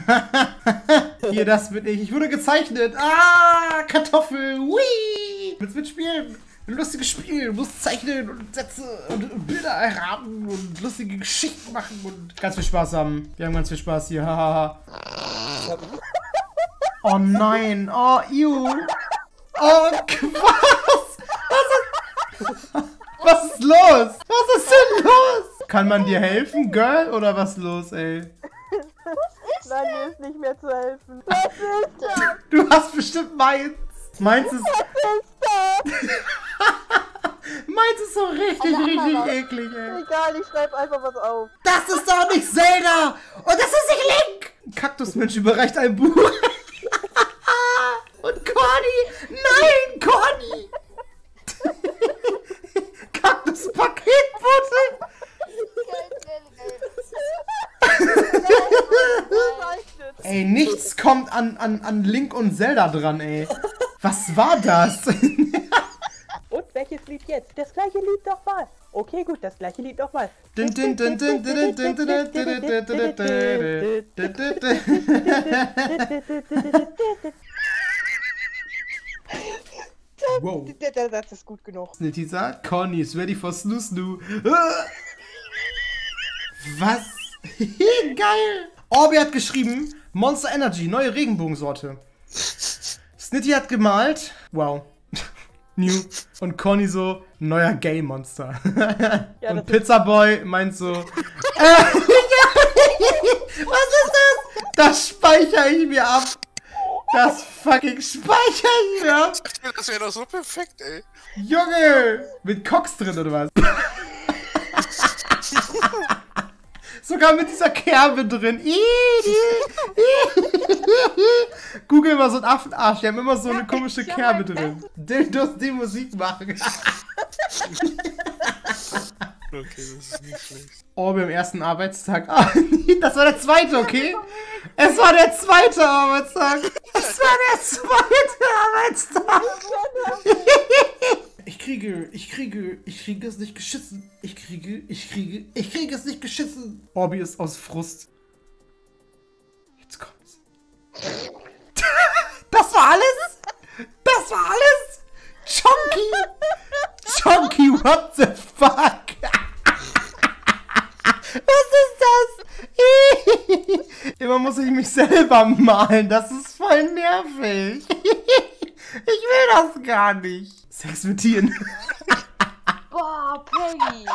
Hier, das bin ich. Ich wurde gezeichnet. Ah, Kartoffel. Hui. Willst mitspielen? Ein lustiges Spiel. Du musst zeichnen und Sätze und Bilder erraten und lustige Geschichten machen und ganz viel Spaß haben. Wir haben ganz viel Spaß hier. Hahaha. Oh nein. Oh, ew. Oh, was? Was ist los? Was ist denn los? Kann man dir helfen, Girl? Oder was ist los, ey? Nein, mir ist nicht mehr zu helfen. Was ist das? Du hast bestimmt meins. Meins ist... Was ist das? Meins ist so richtig eklig, ey. Egal, ich schreibe einfach was auf. Das ist doch nicht Zelda! Und das ist nicht Link! Kaktusmensch überreicht ein Buch. Und Conny! Nein, Conny! Kaktuspaketbote! Ey, nichts kommt an Link und Zelda dran, ey. Was war das? Und welches Lied jetzt? Das gleiche Lied nochmal. Okay, gut, das gleiche Lied nochmal. Wow. Das ist gut genug. Teaser, Conny is ready for Snoo Snoo. Was? Geil! Orbi hat geschrieben, Monster Energy, neue Regenbogensorte. Snitty hat gemalt, wow, new. Und Conny so, neuer Gay-Monster. Ja, und Pizzaboy meint so, was ist das? Das speichere ich mir ab. Das fucking speichere ich mir ab. Das wäre doch so perfekt, ey. Junge! Mit Cox drin, oder was? Sogar mit dieser Kerbe drin. Google mal so einen Affenarsch, die haben immer so eine komische Kerbe drin. Dildos, die Musik machen. Okay, das ist nicht schlecht. Orbi am ersten Arbeitstag. Ah, nee, das war der zweite, okay? Es war der zweite Arbeitstag. Es war der zweite Arbeitstag. Ich kriege es nicht geschissen. Ich kriege es nicht geschissen. Orbi ist aus Frust. Jetzt kommt's. Das war alles? Das war alles? Chonky, what the fuck? Was ist das? Immer muss ich mich selber malen. Das ist voll nervig. Ich will das gar nicht. Sex mit Tieren. Boah, Peggy.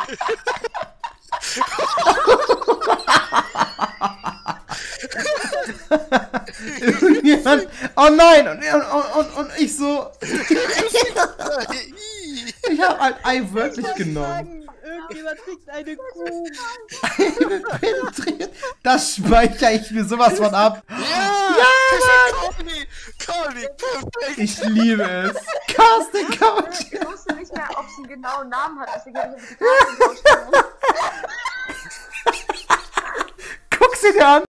Irgendjemand. Oh nein! Und ich so. Ich habe halt Ei wörtlich genommen. Irgendjemand kriegt eine Kuh. Penetriert. Das speichere ich mir sowas von ab. Ja, Conny, perfekt. Ich liebe es. Casting Couch. Ich wusste nicht mehr, ob sie einen genauen Namen hat, deswegen habe ich die Casting Couch genannt. Guck sie dir an.